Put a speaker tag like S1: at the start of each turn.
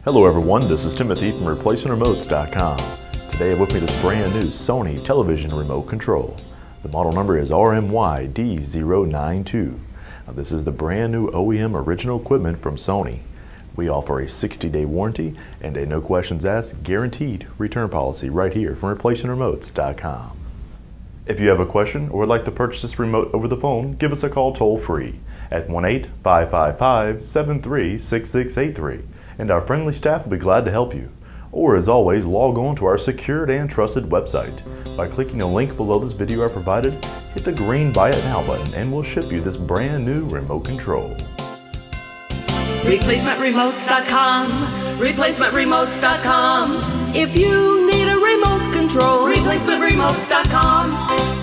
S1: Hello everyone, this is Timothy from ReplacementRemotes.com. Today I have with me this brand new Sony television remote control. The model number is RMYD092. This is the brand new OEM original equipment from Sony. We offer a 60-day warranty and a no questions asked guaranteed return policy right here from ReplacementRemotes.com. If you have a question or would like to purchase this remote over the phone, give us a call toll free at 1-855-553-6683 and our friendly staff will be glad to help you. Or as always, log on to our secured and trusted website. By clicking the link below this video I provided, hit the green Buy It Now button and we'll ship you this brand new remote control.
S2: ReplacementRemotes.com, ReplacementRemotes.com. If you need a remote control, ReplacementRemotes.com.